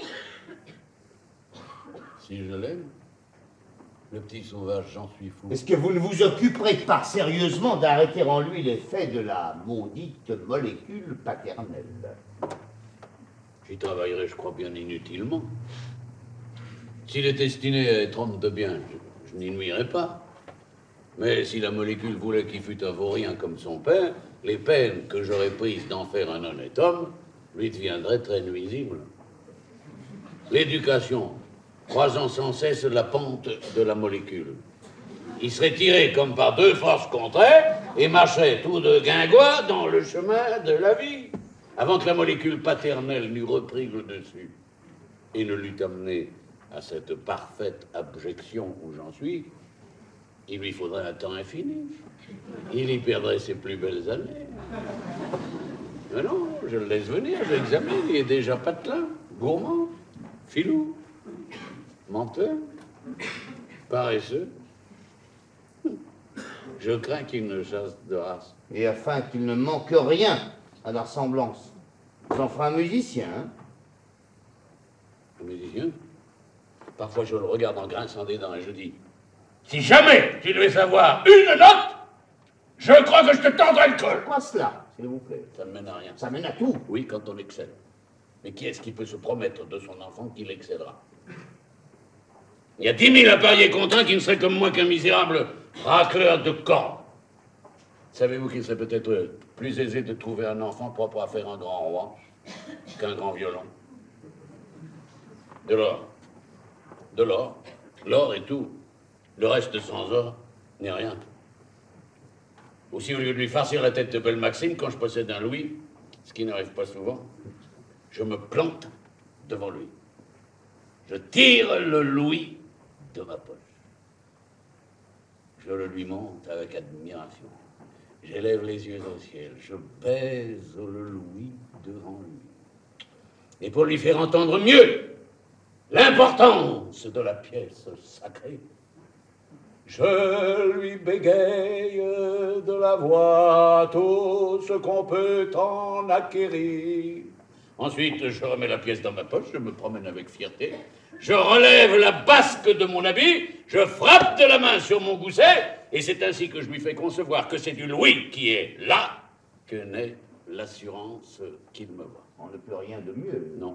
Si je l'aime, le petit sauvage, j'en suis fou. Est-ce que vous ne vous occuperez pas sérieusement d'arrêter en lui l'effet de la maudite molécule paternelle? J'y travaillerai, je crois, bien inutilement. S'il est destiné à être homme de bien, je n'y nuirai pas. Mais si la molécule voulait qu'il fût un vaurien comme son père, les peines que j'aurais prises d'en faire un honnête homme lui deviendraient très nuisibles. L'éducation, croisant sans cesse la pente de la molécule. Il serait tiré comme par deux forces contraires et marcherait tout de guingois dans le chemin de la vie, avant que la molécule paternelle n'eût repris le dessus et ne l'eût amené à cette parfaite abjection où j'en suis. Il lui faudrait un temps infini. Il y perdrait ses plus belles années. Mais non, je le laisse venir, je l'examine, il est déjà patelin, gourmand, filou, menteur, paresseux. Je crains qu'il ne chasse de race. Et afin qu'il ne manque rien à la ressemblance, j'en ferai un musicien, hein? Un musicien? Parfois je le regarde en grinçant des dents et je dis, si jamais tu devais savoir une note, je crois que je te tendrai le col. Quoi cela, s'il vous plaît? Ça ne mène à rien. Ça mène à tout. Oui, quand on excelle. Mais qui est-ce qui peut se promettre de son enfant qu'il excellera? Il y a 10 000 à parier contre un qui ne serait comme moi qu'un misérable racleur de cordes. Savez-vous qu'il serait peut-être plus aisé de trouver un enfant propre à faire un grand roi qu'un grand violon? De l'or. De l'or. L'or est tout. Le reste sans or n'est rien. Aussi, au lieu de lui farcir la tête de belle Maxime, quand je possède un louis, ce qui n'arrive pas souvent, je me plante devant lui. Je tire le louis de ma poche. Je le lui montre avec admiration. J'élève les yeux au ciel. Je baise le louis devant lui. Et pour lui faire entendre mieux l'importance de la pièce sacrée, je lui bégaye de la voix tout ce qu'on peut en acquérir. Ensuite, je remets la pièce dans ma poche, je me promène avec fierté, je relève la basque de mon habit, je frappe de la main sur mon gousset, et c'est ainsi que je lui fais concevoir que c'est du louis qui est là que naît l'assurance qu'il me voit. On ne peut rien de mieux. Non.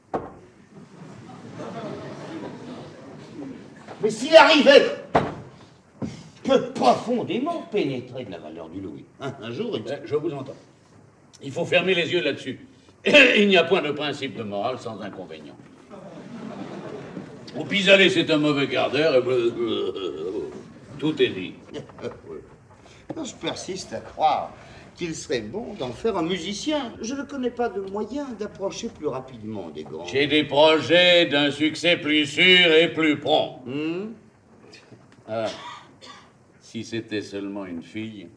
Mais s'il arrivait que profondément pénétré de la valeur du louis, hein, un jour, Je vous entends. Il faut fermer les yeux là-dessus. Il n'y a point de principe de morale sans inconvénient. Au pis-aller, c'est un mauvais quart d'heure et tout est dit. Je persiste à croire qu'il serait bon d'en faire un musicien. Je ne connais pas de moyen d'approcher plus rapidement des grands. J'ai des projets d'un succès plus sûr et plus prompt. Ah, si c'était seulement une fille.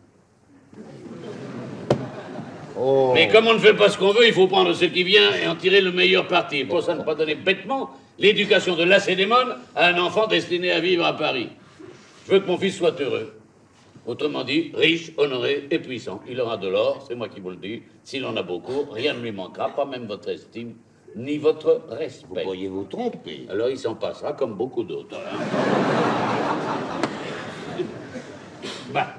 Oh. Mais comme on ne fait pas ce qu'on veut, il faut prendre ce qui vient et en tirer le meilleur parti. Pour ça, ne pas donner bêtement l'éducation de Lacédémone à un enfant destiné à vivre à Paris. Je veux que mon fils soit heureux. Autrement dit, riche, honoré et puissant. Il aura de l'or, c'est moi qui vous le dis. S'il en a beaucoup, rien ne lui manquera, pas même votre estime, ni votre respect. Vous pourriez vous tromper. Alors il s'en passera comme beaucoup d'autres. Hein. Bah.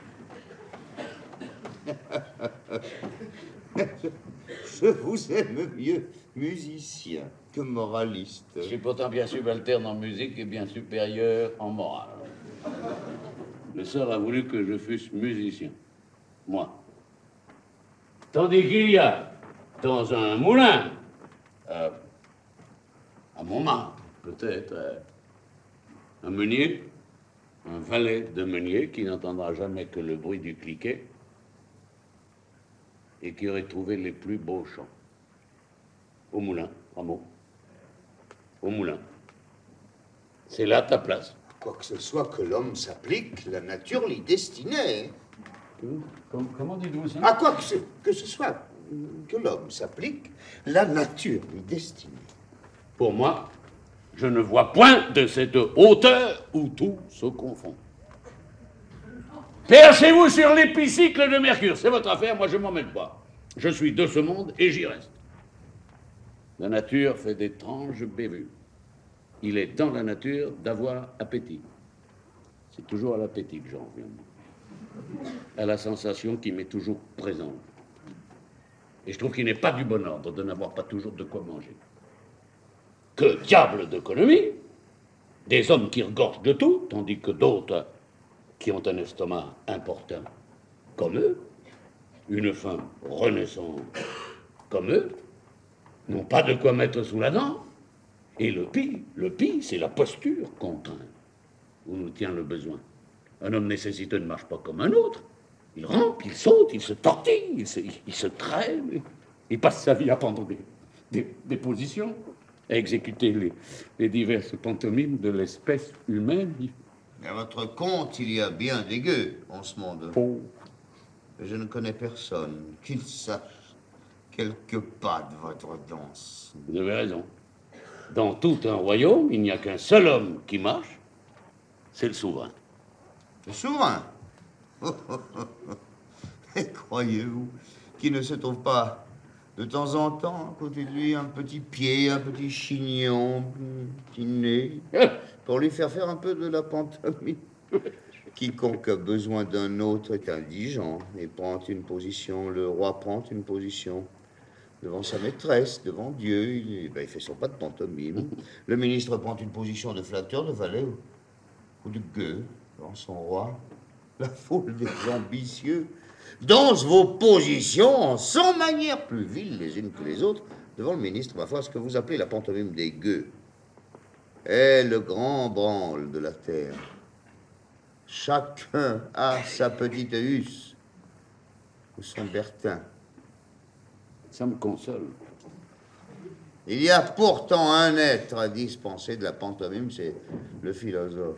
Je vous aime mieux musicien que moraliste. Je suis pourtant bien subalterne en musique et bien supérieur en morale. Le sort a voulu que je fusse musicien. Moi. Tandis qu'il y a dans un moulin, à Montmartre, peut-être, un meunier, un valet de meunier qui n'entendra jamais que le bruit du cliquet et qui aurait trouvé les plus beaux chants. Au moulin, Rameau. Au moulin. C'est là ta place. Quoi que ce soit que l'homme s'applique, la nature l'y destinait. Comment dites-vous ça? À quoi que ce soit que l'homme s'applique, la nature l'y destinait. Pour moi, je ne vois point de cette hauteur où tout se confond. Perchez-vous sur l'épicycle de Mercure, c'est votre affaire, moi je m'en mêle pas. Je suis de ce monde et j'y reste. La nature fait d'étranges bévues. Il est dans la nature d'avoir appétit. C'est toujours à l'appétit que j'en reviens. À la sensation qui m'est toujours présente. Et je trouve qu'il n'est pas du bon ordre de n'avoir pas toujours de quoi manger. Que diable d'économie! Des hommes qui regorgent de tout, tandis que d'autres qui ont un estomac important comme eux, une faim renaissante comme eux, n'ont pas de quoi mettre sous la dent. Et le pis, c'est la posture contrainte où nous tient le besoin. Un homme nécessiteux ne marche pas comme un autre. Il rampe, il saute, il se tortille, il se traîne, il passe sa vie à prendre des positions, à exécuter les diverses pantomimes de l'espèce humaine. À votre compte, il y a bien des gueux en ce monde. Oh. Je ne connais personne qui sache quelques pas de votre danse. Vous avez raison. Dans tout un royaume, il n'y a qu'un seul homme qui marche, c'est le souverain. Le souverain. Et croyez-vous qu'il ne se trouve pas de temps en temps à côté de lui un petit pied, un petit chignon, un petit nez, pour lui faire un peu de la pantomime? Quiconque a besoin d'un autre est indigent et prend une position. Le roi prend une position devant sa maîtresse, devant Dieu. Il fait son pas de pantomime. Le ministre prend une position de flatteur, de valet ou de gueux devant son roi. La foule des ambitieux danse vos positions en 100 manières plus viles les unes que les autres devant le ministre. Ma foi, ce que vous appelez la pantomime des gueux est le grand branle de la terre. Chacun a sa petite husse ou son bertin. Ça me console. Il y a pourtant un être à dispenser de la pantomime, c'est le philosophe.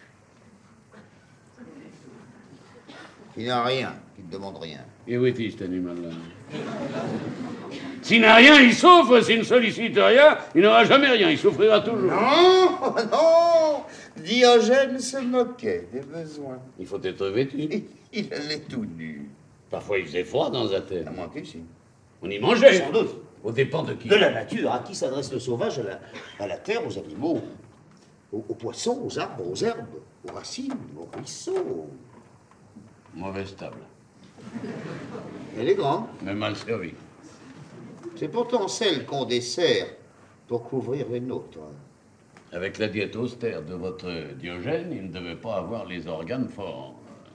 Qui n'a rien, qui ne demande rien. Et où est-il, cet animal-là? S'il n'a rien, il souffre. S'il ne sollicite rien, il n'aura jamais rien. Il souffrira toujours. Non, non. Diogène se moquait des besoins. Il faut être vêtu. Il allait tout nu. Parfois, il faisait froid dans Athènes. À moins qu'ici. On y mangeait. Sans doute. Aux dépens de qui? De la nature. À qui s'adresse le sauvage? À la terre, aux animaux, aux poissons, aux arbres, aux herbes, aux racines, aux ruisseaux. Mauvaise table. Elle est grande. Mais mal servie. C'est pourtant celle qu'on dessert pour couvrir les nôtres. Avec la diète austère de votre Diogène, il ne devait pas avoir les organes forts.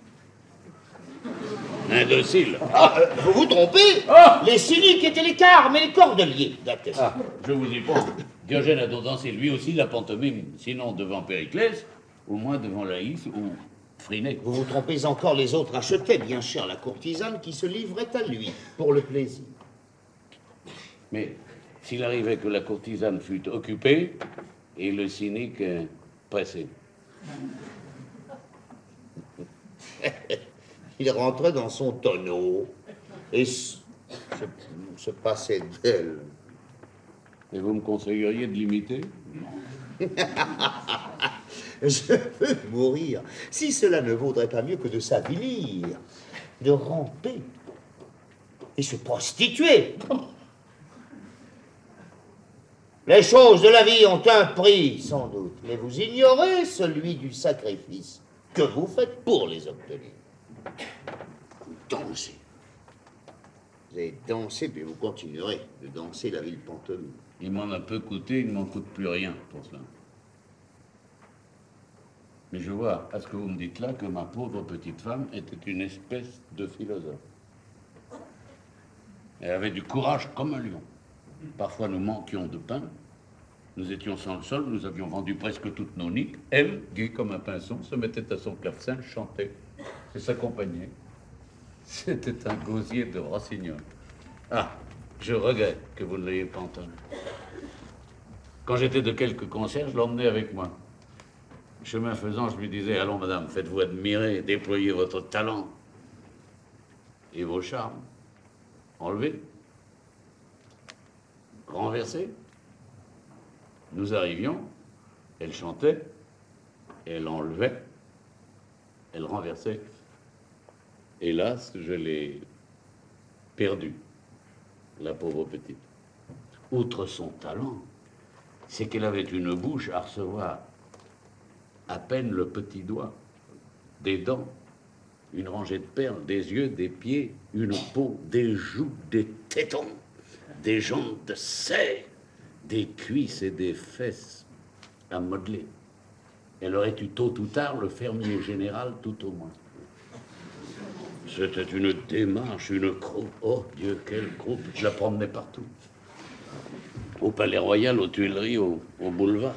Indocile. Vous vous trompez. Les cyniques étaient les carmes et les cordeliers d'Athènes. Je vous y prends. Diogène a donc dansé lui aussi la pantomime, sinon devant Périclès, au moins devant Laïs ou Phryné. Vous vous trompez encore, les autres achetaient bien cher la courtisane qui se livrait à lui pour le plaisir. Mais s'il arrivait que la courtisane fût occupée et le cynique pressé. Il rentrait dans son tonneau et se passait d'elle. Et vous me conseilleriez de l'imiter? Je veux mourir si cela ne vaudrait pas mieux que de s'avilir, de ramper et se prostituer. Les choses de la vie ont un prix, sans doute, mais vous ignorez celui du sacrifice que vous faites pour les obtenir. Vous dansez. Vous avez dansé, puis vous continuerez de danser la ville pantomime. Il m'en a peu coûté, il ne m'en coûte plus rien pour cela. Mais je vois, à ce que vous me dites là, que ma pauvre petite femme était une espèce de philosophe. Elle avait du courage comme un lion. Parfois, nous manquions de pain. Nous étions sans le sol, nous avions vendu presque toutes nos niques. Elle, gaie comme un pinson, se mettait à son clavecin, chantait et s'accompagnait. C'était un gosier de rossignol. Ah, je regrette que vous ne l'ayez pas entendu. Quand j'étais de quelques concerts, je l'emmenais avec moi. Chemin faisant, je lui disais, allons madame, faites-vous admirer, déployez votre talent et vos charmes. Enlevez. Renversez. Nous arrivions, elle chantait, elle enlevait, elle renversait. Hélas, je l'ai perdue, la pauvre petite. Outre son talent, c'est qu'elle avait une bouche à recevoir à peine le petit doigt, des dents, une rangée de perles, des yeux, des pieds, une peau, des joues, des tétons, des jambes de cerf, des cuisses et des fesses à modeler. Elle aurait eu tôt ou tard le fermier général tout au moins. C'était une démarche, une croupe. Oh Dieu, quelle croupe! Je la promenais partout. Au Palais Royal, aux Tuileries, au boulevard.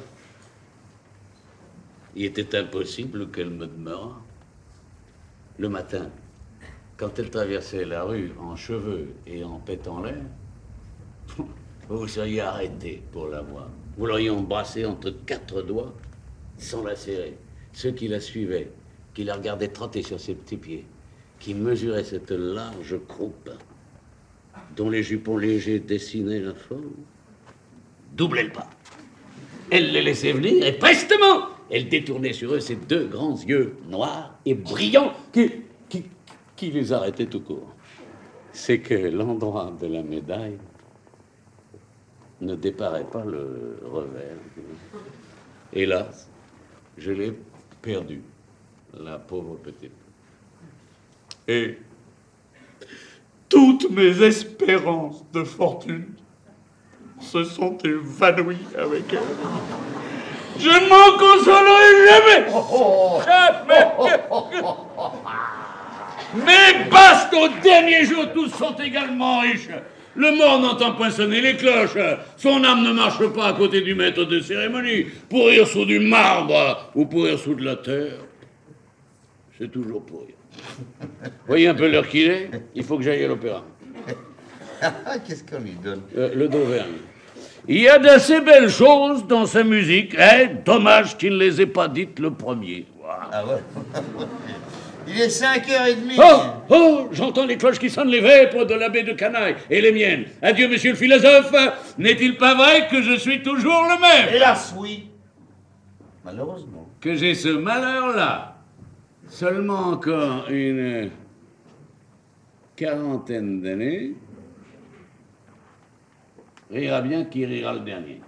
Il était impossible qu'elle me demeurât. Le matin, quand elle traversait la rue en cheveux et en pétant l'air, vous seriez arrêté pour la voir. Vous l'auriez embrassée entre 4 doigts sans la serrer. Ceux qui la suivaient, qui la regardaient trotter sur ses petits pieds, qui mesuraient cette large croupe, dont les jupons légers dessinaient la forme, doublait le pas. Elle les laissait venir et prestement, elle détournait sur eux ses deux grands yeux noirs et brillants qui les arrêtaient tout court. C'est que l'endroit de la médaille ne déparait pas le revers. Hélas, je l'ai perdue, la pauvre petite. Et toutes mes espérances de fortune se sont évanouies avec elle. Je ne m'en consolerai jamais. Jamais. Mais basta, au dernier jour, tous sont également riches. Le mort n'entend point sonner les cloches. Son âme ne marche pas à côté du maître de cérémonie. Pourrir sous du marbre ou pourrir sous de la terre, c'est toujours pourrir. Voyez un peu l'heure qu'il est. Il faut que j'aille à l'opéra. Qu'est-ce qu'on lui donne? Le d'Auvergne. Il y a d'assez belles choses dans sa musique. Dommage qu'il ne les ait pas dites le premier. Wow. Ah ouais. Il est 5h30. Oh, j'entends les cloches qui sonnent les vêpres de l'abbé de Canaille et les miennes. Adieu, monsieur le philosophe. N'est-il pas vrai que je suis toujours le même? Hélas, oui. Malheureusement. Que j'ai ce malheur-là. Seulement encore une quarantaine d'années. Rira bien qui rira le dernier.